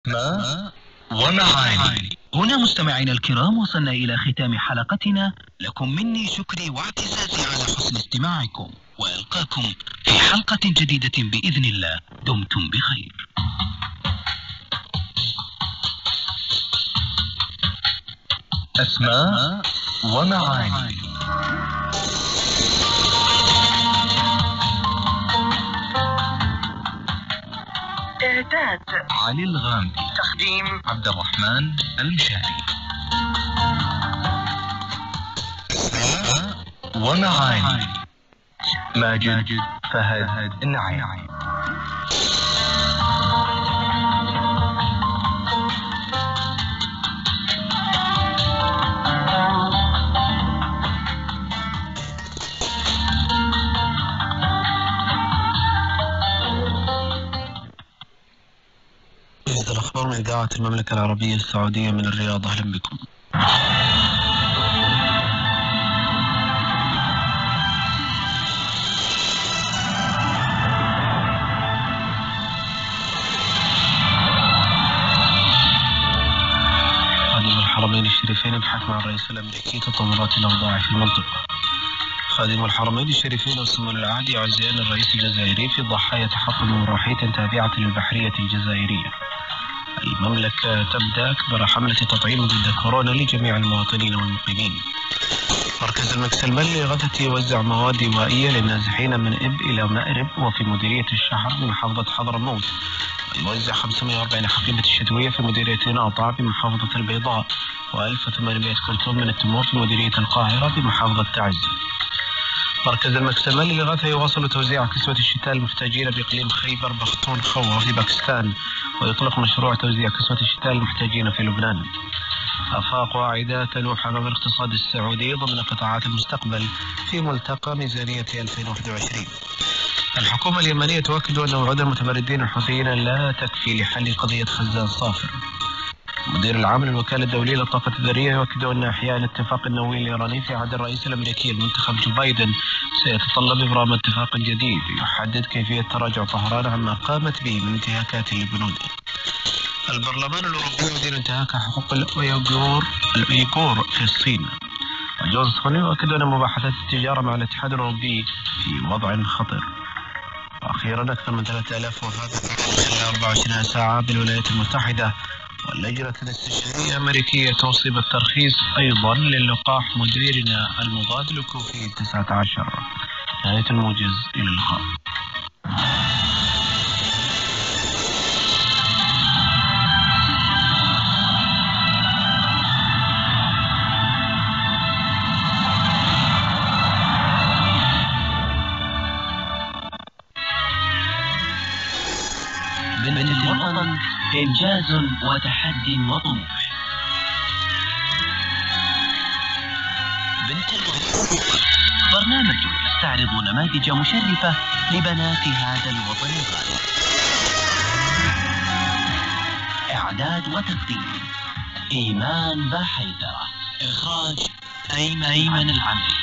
ما ومعاني. هنا مستمعينا الكرام وصلنا إلى ختام حلقتنا. لكم مني شكري واعتزازي على حسن استماعكم، وألقاكم في حلقة جديدة بإذن الله. دمتم بخير. أسماء ومعاني. إعداد علي الغامدي. تقديم عبد الرحمن المشاري. أسماء ومعاني. ماجد فهد النعيم. هذه الأخبار من إذاعة المملكة العربية السعودية من الرياض. أهلا بكم. خادم الحرمين الشريفين يبحث مع الرئيس الأمريكي تطورات الأوضاع في المنطقة. خادم الحرمين الشريفين والسمو العالي يعزيان الرئيس الجزائري في ضحايا تحطم روحية تابعة للبحرية الجزائرية. المملكة تبدأ أكبر حملة تطعيم ضد كورونا لجميع المواطنين والمقيمين. مركز المكسلملي لغثة يوزع مواد وائية للنازحين من إب إلى مأرب وفي مديرية الشحر بمحافظة حضرموت، ويوزع 540 حقيبة الشتوية في مديرية ناطع بمحافظة البيضاء، و1800 كرتون من التمور في مديرية القاهرة بمحافظة تعز. مركز المكسلملي لغثة يواصل توزيع كسوة الشتاء للمحتاجين بإقليم خيبر بختونخوا في باكستان، ويطلق مشروع توزيع كسوة الشتاء للمحتاجين في لبنان. آفاق واعدة تلوح أمام الاقتصاد السعودي ضمن قطاعات المستقبل في ملتقى ميزانية 2021. الحكومة اليمنية تؤكد أن وعود المتمردين الحوثيين لا تكفي لحل قضية خزان صافر. المدير العام للوكالة الدولية للطاقة الذرية يؤكد أن إحياء الاتفاق النووي الإيراني في عهد الرئيس الأمريكي المنتخب جو بايدن سيتطلب إبرام اتفاق جديد يحدد كيفية تراجع طهران عما قامت به من انتهاكات للبنود. البرلمان الأوروبي يدين انتهاك حقوق الأيغور في الصين. وجونسون يؤكد أن مباحثات التجارة مع الاتحاد الأوروبي في وضع خطر. وأخيرا أكثر من 3000 وفاة خلال 24 ساعة بالولايات المتحدة، واللجنة الاستشارية الأمريكية توصي بالترخيص أيضا للقاح موديرنا المضاد لكوفيد 19. نهاية الموجز، إلى اللقاء. بنت الوطن إنجاز وتحدي وطموح. بنت الوطن برنامج يستعرض نماذج مشرفة لبنات هذا الوطن الغالي. إعداد وتقديم إيمان باحيدرة. إخراج أيمن العمري.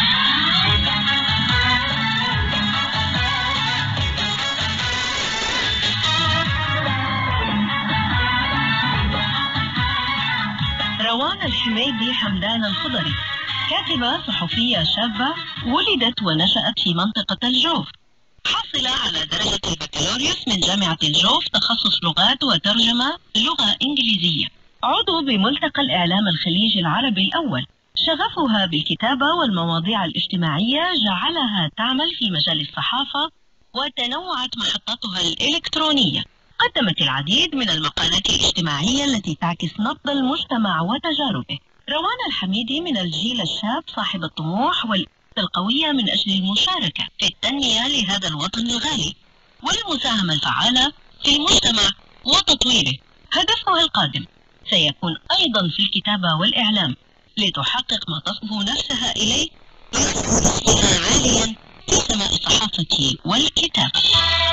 روان الحميدي حمدان الخضري، كاتبة صحفية شابة، ولدت ونشأت في منطقة الجوف، حاصلة على درجة البكالوريوس من جامعة الجوف، تخصص لغات وترجمة لغة إنجليزية، عضو بملتقى الإعلام الخليجي العربي الأول. شغفها بالكتابة والمواضيع الاجتماعية جعلها تعمل في مجال الصحافة، وتنوعت محطاتها الإلكترونية. قدمت العديد من المقالات الاجتماعية التي تعكس نبض المجتمع وتجاربه. روان الحميدي من الجيل الشاب صاحب الطموح والإرادة القوية من أجل المشاركة في التنمية لهذا الوطن الغالي والمساهمة الفعالة في المجتمع وتطويره. هدفها القادم سيكون أيضا في الكتابة والإعلام، لتحقق ما تصبو نفسها إليه ويصبح اسمها عاليا في سماء الصحافة والكتابة.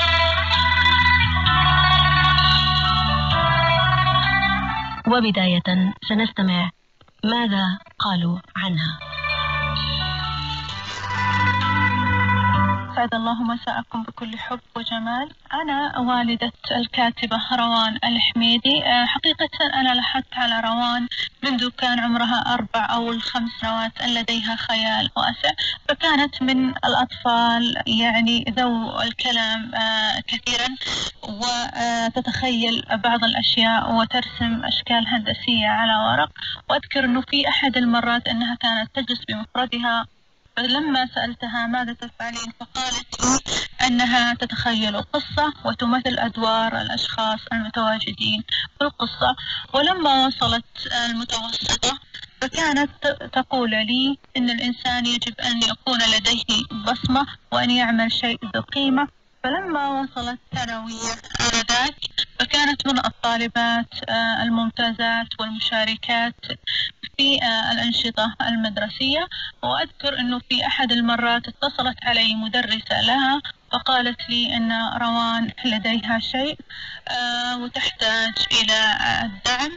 وبداية سنستمع ماذا قالوا عنها. أسعد الله مساءكم بكل حب وجمال. أنا والدة الكاتبة روان الحميدي. حقيقة أنا لاحظت على روان منذ كان عمرها 4 أو 5 سنوات أن لديها خيال واسع، فكانت من الأطفال يعني ذو الكلام كثيرا، وتتخيل بعض الأشياء وترسم أشكال هندسية على ورق. وأذكر أنه في أحد المرات أنها كانت تجلس بمفردها، فلما سألتها ماذا تفعلين فقالت أنها تتخيل قصة وتمثل أدوار الأشخاص المتواجدين في القصة. ولما وصلت المتوسطة فكانت تقول لي أن الإنسان يجب أن يكون لديه بصمة وأن يعمل شيء ذو قيمة. فلما وصلت ثانوية آنذاك فكانت من الطالبات الممتازات والمشاركات في الأنشطة المدرسية. وأذكر أنه في أحد المرات اتصلت علي مدرسة لها وقالت لي أن روان لديها شيء وتحتاج إلى الدعم.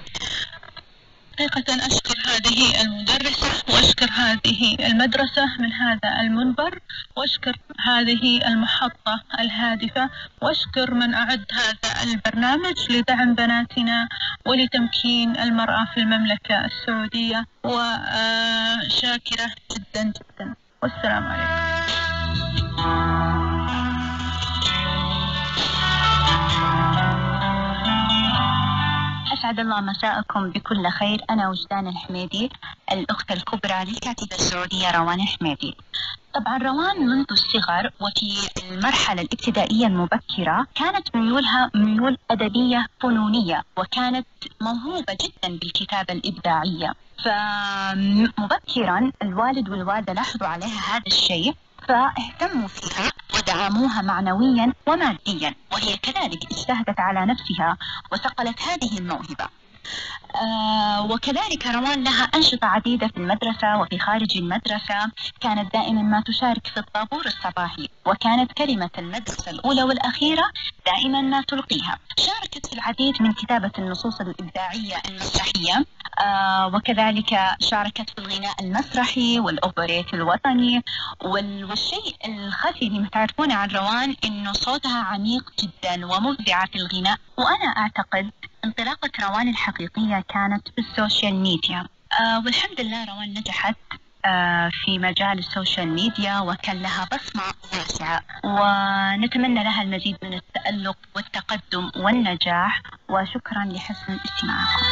حقيقة أشكر هذه المدرسة وأشكر هذه المدرسة من هذا المنبر، وأشكر هذه المحطة الهادفة، وأشكر من أعد هذا البرنامج لدعم بناتنا ولتمكين المرأة في المملكة السعودية. وشاكرة جدا جدا، والسلام عليكم. أسعد الله مساءكم بكل خير. أنا وجدان الحميدي، الأخت الكبرى للكاتبة السعودية روان الحميدي. طبعا روان منذ الصغر وفي المرحلة الابتدائية المبكرة كانت ميولها ميول أدبية فنونية، وكانت موهوبة جدا بالكتابة الإبداعية. فمبكرا الوالد والوالدة لاحظوا عليها هذا الشيء فاهتموا فيها ودعموها معنويا وماديا، وهي كذلك اجتهدت على نفسها وصقلت هذه الموهبة. وكذلك روان لها أنشطة عديدة في المدرسة وفي خارج المدرسة. كانت دائما ما تشارك في الطابور الصباحي، وكانت كلمة المدرسة الأولى والأخيرة دائما ما تلقيها. شاركت في العديد من كتابة النصوص الإبداعية المسرحية، وكذلك شاركت في الغناء المسرحي والأوبريت الوطني. والشيء الخفي اللي تعرفونه عن روان إنه صوتها عميق جدا ومبدعة في الغناء. وأنا أعتقد انطلاقة روان الحقيقية كانت في السوشيال ميديا، والحمد لله روان نجحت في مجال السوشيال ميديا وكان لها بصمة واسعة، ونتمنى لها المزيد من التألق والتقدم والنجاح. وشكرا لحسن استماعكم.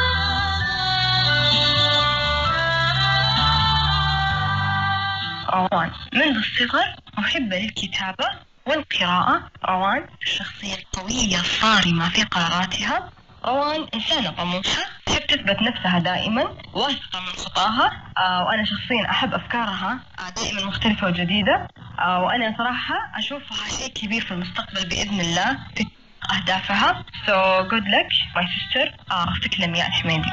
روان منذ الصغر محبة للكتابة والقراءة. روان الشخصية القوية الصارمة في قراراتها. روان إنسانة طموحة تحب تثبت نفسها دائما، واثقة من خطاها. وأنا شخصيا أحب أفكارها دائما مختلفة وجديدة. وأنا صراحة أشوفها شيء كبير في المستقبل بإذن الله في أهدافها. So good luck my sister. تكلم يا الحميدي.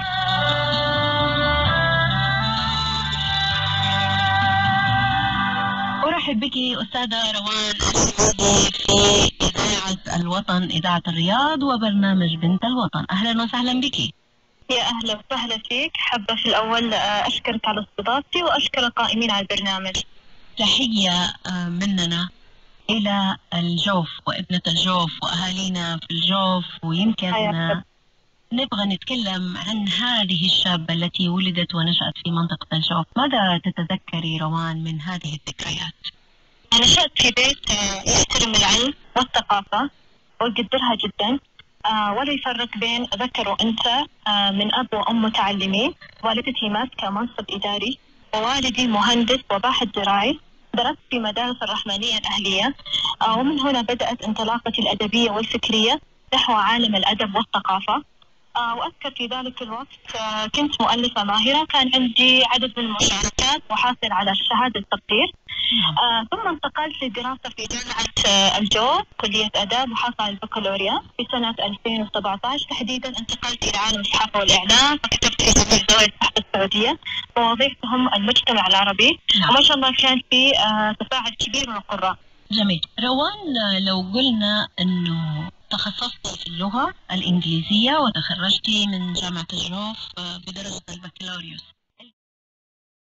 أرحب بك أستاذة روان الحميدي في إذاعة الوطن، إذاعة الرياض، وبرنامج بنت الوطن. أهلا وسهلا بك. يا أهلا وسهلا فيك. حابة في الأول أشكرك على استضافتي وأشكر القائمين على البرنامج. تحية مننا إلى الجوف وابنة الجوف وأهالينا في الجوف. ويمكن نبغى نتكلم عن هذه الشابة التي ولدت ونشأت في منطقة الجوف. ماذا تتذكري روان من هذه الذكريات؟ نشأت في بيت يحترم العلم والثقافة ويقدرها جدا، ولا يفرق بين ذكر وأنثى، من أب وأم متعلمين. والدتي ماسكة منصب إداري، ووالدي مهندس وباحث زراعي. درست في مدارس الرحمانية الأهلية، ومن هنا بدأت انطلاقتي الأدبية والفكرية نحو عالم الأدب والثقافة. وأذكر في ذلك الوقت كنت مؤلفة ماهرة، كان عندي عدد من المشاركات وحاصل على شهادة تقدير. ثم انتقلت للدراسة في جامعة الجوف كلية آداب وحاصل على البكالوريا في سنة 2017 تحديدا. انتقلت إلى عالم الصحافة والإعلام، فكتبت في جميع زوايا الصحافة السعودية، مواضيع تهم المجتمع العربي. وما شاء الله كان في تفاعل كبير من القراء. جميل. روان، لو قلنا أنه تخصصتي في اللغة الإنجليزية وتخرجتي من جامعة الجوف بدرجة البكالوريوس،